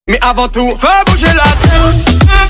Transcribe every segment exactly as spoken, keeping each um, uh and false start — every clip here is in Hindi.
Mais avant tout, fais bouger la tête.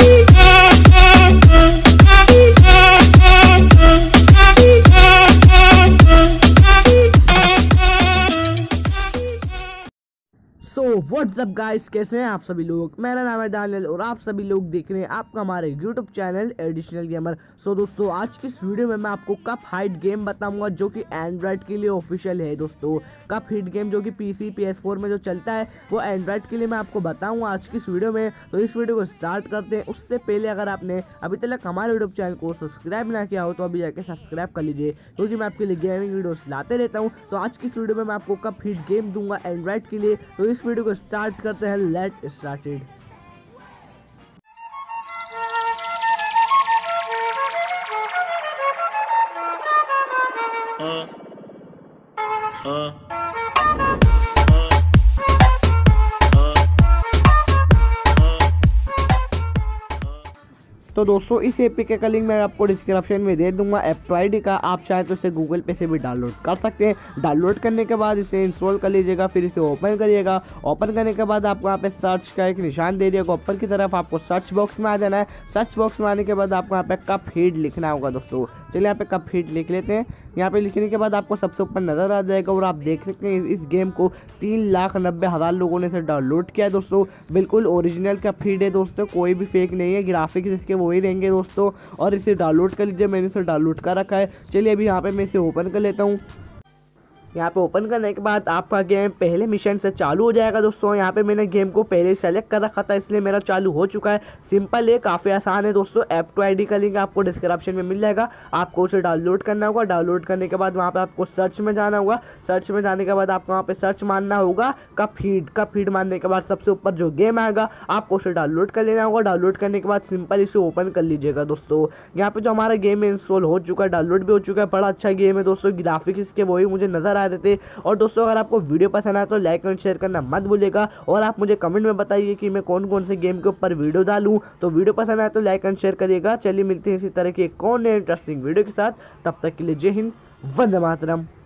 So what's up guys, कैसे हैं आप सभी लोग। मेरा नाम है दानियल और आप सभी लोग देख रहे हैं आपका हमारे YouTube channel additional gamer. So दोस्तों, आज की इस वीडियो में मैं आपको कप हाइड गेम बताऊंगा जो कि एंड्रॉयड के लिए ऑफिशियल है। दोस्तों, कप हिट गेम जो कि पीसी पी एस फोर में जो चलता है वो एंड्रॉयड के लिए मैं आपको बताऊंगा आज की इस वीडियो में। तो इस वीडियो को स्टार्ट करते हैं। उससे पहले अगर आपने अभी तक हमारे यूट्यूब चैनल को सब्सक्राइब ना किया हो तो अभी जाके सब्सक्राइब कर लीजिए, क्योंकि मैं आपके लिए गेमिंग वीडियोस लाते रहता हूँ। तो आज की इस वीडियो में मैं आपको कप हिट गेम दूंगा एंड्रॉयड के लिए। तो इस वीडियो को स्टार्ट करते हैं। Let started. हाँ हाँ तो दोस्तों, इस एपी का लिंक मैं आपको डिस्क्रिप्शन में दे दूंगा। ऐप आईडी का आप चाहे तो इसे गूगल पे से भी डाउनलोड कर सकते हैं। डाउनलोड करने के बाद इसे इंस्टॉल कर लीजिएगा, फिर इसे ओपन करिएगा। ओपन करने के बाद आपको यहाँ पे सर्च का एक निशान दे दिएगा ऊपर की तरफ। आपको सर्च बॉक्स में आ जाना है। सर्च बॉक्स में आने के बाद आपको यहाँ पे कप हिट लिखना होगा। दोस्तों चलिए यहाँ पे कप हिट लिख लेते हैं। यहाँ पे लिखने के बाद आपको सबसे ऊपर नजर आ जाएगा और आप देख सकते हैं इस गेम को तीन लाख नब्बे हज़ार लोगों ने इसे डाउनलोड किया है। दोस्तों बिल्कुल ओरिजिनल कप हिट है दोस्तों, कोई भी फेक नहीं है। ग्राफिक्स इसके वही रहेंगे दोस्तों, और इसे डाउनलोड कर लीजिए। मैंने इसे डाउनलोड कर रखा है। चलिए अभी यहाँ पे मैं इसे ओपन कर लेता हूँ। यहाँ पे ओपन करने के बाद आपका गेम पहले मिशन से चालू हो जाएगा। दोस्तों यहाँ पे मैंने गेम को पहले सेलेक्ट कर रखा था, इसलिए मेरा चालू हो चुका है। सिंपल है, काफ़ी आसान है दोस्तों। ऐप टू आईडी का लिंक आपको डिस्क्रिप्शन में मिल जाएगा। आपको उसे डाउनलोड करना होगा। डाउनलोड करने के बाद वहाँ पे आपको सर्च में जाना होगा। सर्च में जाने के बाद आपको वहाँ पे सर्च मारना होगा कप हिट। कप हिट मारने के बाद सबसे ऊपर जो गेम आएगा आपको उसे डाउनलोड कर लेना होगा। डाउनलोड करने के बाद सिंपल इसे ओपन कर लीजिएगा। दोस्तों यहाँ पे जो हमारा गेम इंस्टॉल हो चुका है, डाउनलोड भी हो चुका है। बड़ा अच्छा गेम है दोस्तों, ग्राफिक्स इसके वही मुझे नजर आ रहे थे। और दोस्तों अगर आपको वीडियो पसंद आए तो लाइक और शेयर करना मत भूलिएगा। और आप मुझे कमेंट में बताइए कि मैं कौन कौन से गेम के ऊपर वीडियो डालूं। तो वीडियो पसंद आए तो लाइक और शेयर करिएगा। चलिए मिलते हैं इसी तरह की एक और नए इंटरेस्टिंग वीडियो के साथ। तब तक के लिए जय हिंद, वंदे मातरम।